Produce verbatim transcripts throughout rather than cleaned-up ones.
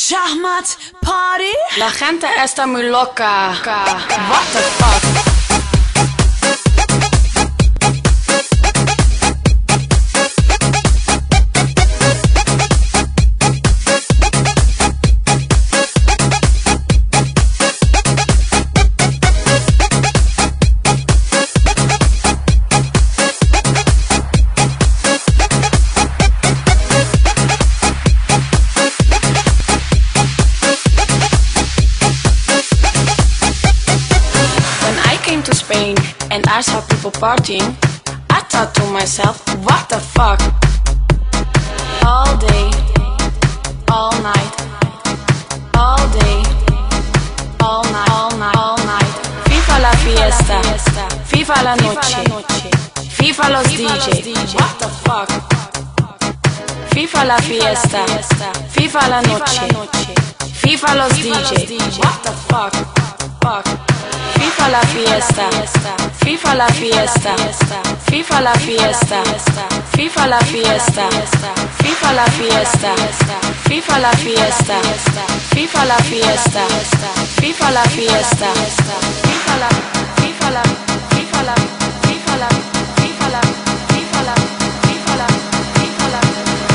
Schachmat Party. La gente está muy loca. What the fuck? To Spain and I saw people partying, I thought to myself, what the fuck? All day, all night, all day, all night, all night, all night. FIFA la fiesta, FIFA la noche, FIFA los D J, what the fuck? FIFA la fiesta, FIFA la noche, FIFA los D J, what the fuck? Fuck. FIFA la fiesta, FIFA la fiesta, FIFA la fiesta, FIFA la fiesta, FIFA la fiesta, FIFA la fiesta, FIFA la fiesta, FIFA la fiesta, FIFA la, FIFA la, FIFA la, FIFA la, FIFA la, FIFA la, FIFA la, FIFA la,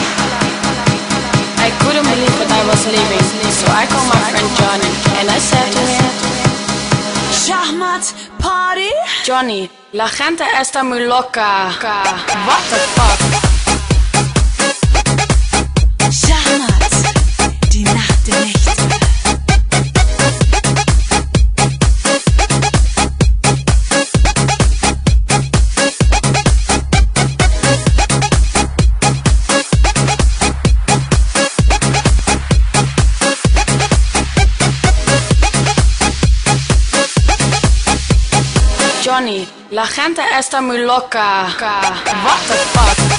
I couldn't believe that I was leaving, so I called my friend Johnny and I said to him, Schachmat Party. Johnny, la gente está muy loca. What the fuck? Schachmat, die Nacht der Nächte. Johnny, la gente está muy loca. What the fuck?